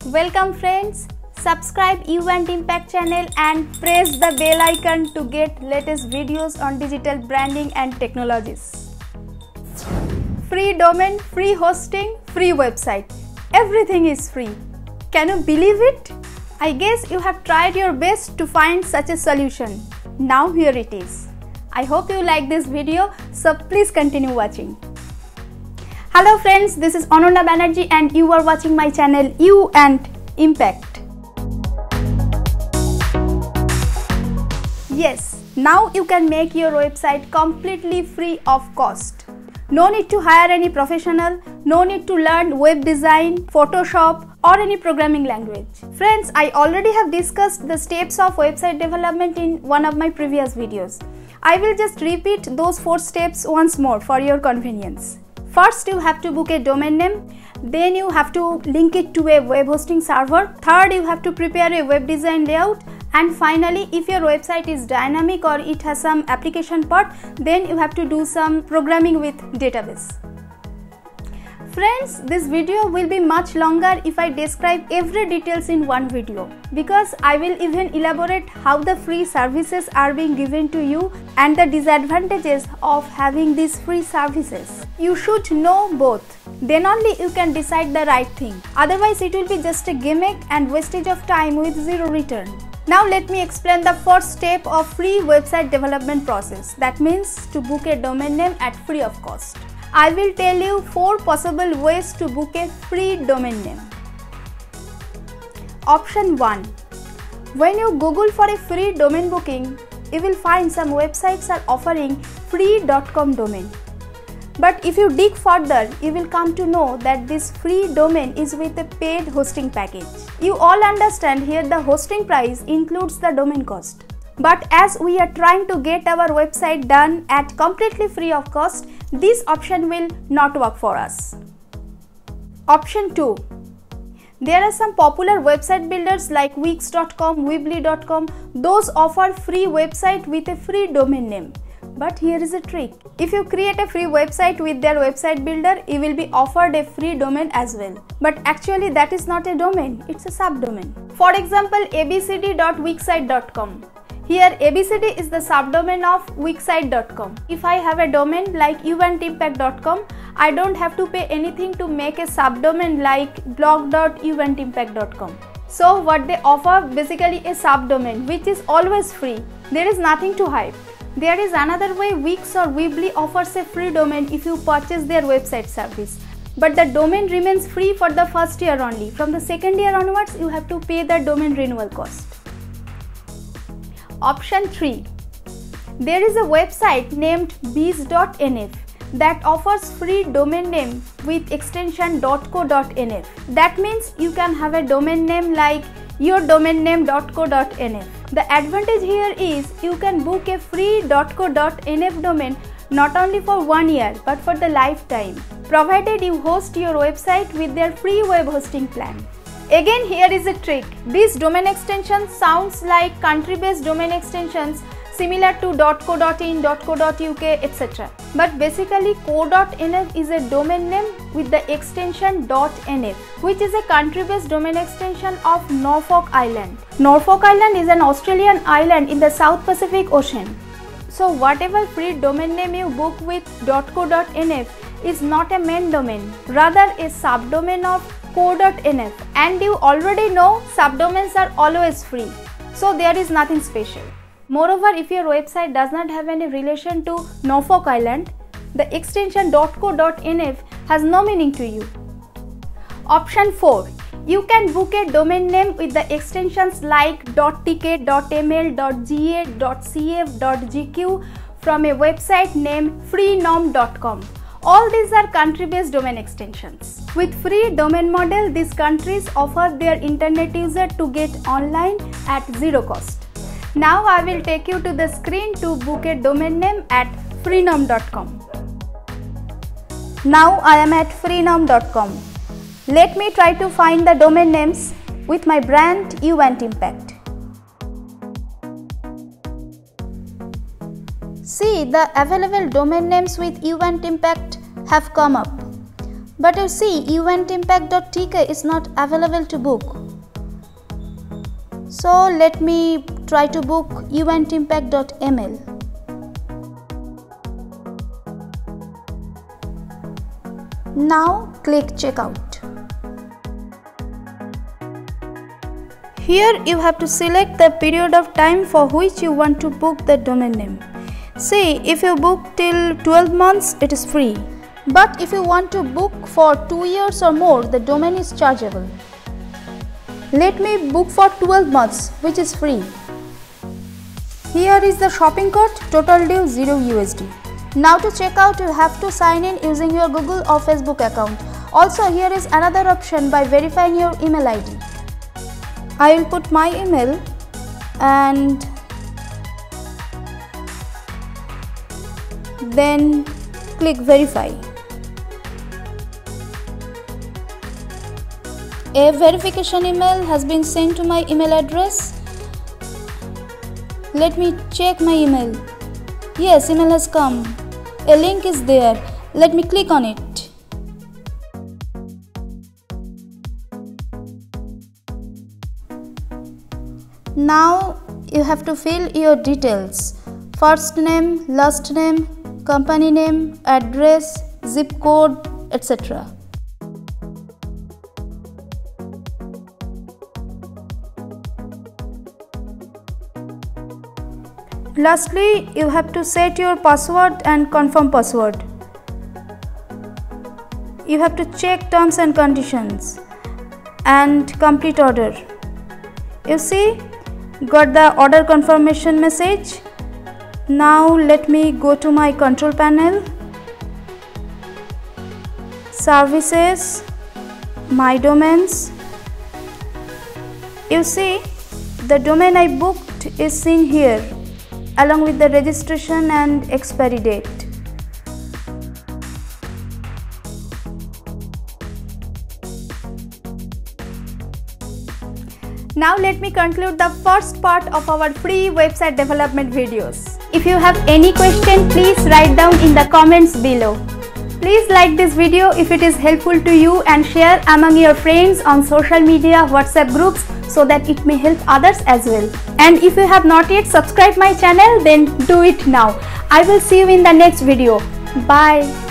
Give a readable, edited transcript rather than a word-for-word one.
Welcome friends, subscribe Event Impact channel and press the bell icon to get latest videos on digital branding and technologies. Free domain, free hosting, free website. Everything is free. Can you believe it? I guess you have tried your best to find such a solution. Now here it is. I hope you like this video, so please continue watching. Hello friends, this is Ananda Banerjee and you are watching my channel Event Impact. Yes, now you can make your website completely free of cost. No need to hire any professional, no need to learn web design, Photoshop or any programming language. Friends, I already have discussed the steps of website development in one of my previous videos. I will just repeat those 4 steps once more for your convenience. First, you have to book a domain name, then you have to link it to a web hosting server. Third, you have to prepare a web design layout. And finally, if your website is dynamic or it has some application part, then you have to do some programming with database. Friends, this video will be much longer if I describe every details in one video, because I will even elaborate how the free services are being given to you and the disadvantages of having these free services. You should know both. Then only you can decide the right thing. Otherwise, it will be just a gimmick and wastage of time with zero return. Now let me explain the first step of free website development process. That means to book a domain name at free of cost. I will tell you 4 possible ways to book a free domain name. Option 1. When you Google for a free domain booking, you will find some websites are offering free.com domain. But if you dig further, you will come to know that this free domain is with a paid hosting package. You all understand here the hosting price includes the domain cost. But as we are trying to get our website done at completely free of cost, this option will not work for us. Option 2. There are some popular website builders like Wix.com, Weebly.com. Those offer free website with a free domain name. But here is a trick. If you create a free website with their website builder, you will be offered a free domain as well. But actually that is not a domain, it's a subdomain. For example, abcd.wixsite.com. Here abcd is the subdomain of wixsite.com. If I have a domain like eventimpact.com, I don't have to pay anything to make a subdomain like blog.eventimpact.com. So what they offer basically a subdomain which is always free. There is nothing to hide. There is another way. Wix or Weebly offers a free domain if you purchase their website service. But the domain remains free for the first year only. From the second year onwards, you have to pay the domain renewal cost. Option 3. There is a website named biz.nf that offers free domain name with extension .co.nf. That means you can have a domain name like yourdomainname.co.nf. The advantage here is you can book a free .co.nf domain not only for 1 year but for the lifetime, provided you host your website with their free web hosting plan. Again, here is a trick. These domain extensions sounds like country-based domain extensions similar to .co.in, .co.uk, etc. But basically co.nf is a domain name with the extension .nf, which is a country-based domain extension of Norfolk Island. Norfolk Island is an Australian island in the South Pacific Ocean. So whatever free domain name you book with .co.nf is not a main domain, rather a subdomain of co.nf, and you already know subdomains are always free, so there is nothing special. Moreover, if your website does not have any relation to Norfolk Island, the extension .co.nf has no meaning to you. Option 4. You can book a domain name with the extensions like .tk, .ml, .ga, .cf, .gq from a website named freenom.com. All these are country-based domain extensions. With free domain model, these countries offer their internet user to get online at zero cost. Now I will take you to the screen to book a domain name at freenom.com. Now I am at freenom.com. Let me try to find the domain names with my brand Event Impact. See, the available domain names with Event Impact have come up. But you see, eventimpact.tk is not available to book. So let me try to book eventimpact.ml. Now click checkout. Here you have to select the period of time for which you want to book the domain name. See, if you book till 12 months, it is free. But if you want to book for 2 years or more, the domain is chargeable. Let me book for 12 months, which is free. Here is the shopping cart, total due 0 USD. Now to check out, you have to sign in using your Google or Facebook account. Also, here is another option by verifying your email ID. I will put my email and then click verify. A verification email has been sent to my email address. Let me check my email. Yes, email has come. A link is there. Let me click on it. Now you have to fill your details. First name, last name, company name, address, zip code, etc. Lastly, you have to set your password and confirm password. You have to check terms and conditions and complete order. You see, got the order confirmation message. Now let me go to my control panel, services, my domains. You see, the domain I booked is seen here along with the registration and expiry date. Now let me conclude the first part of our free website development videos. If you have any question, please write down in the comments below. Please like this video if it is helpful to you and share among your friends on social media, WhatsApp groups so that it may help others as well. And if you have not yet subscribed my channel, then do it now. I will see you in the next video. Bye.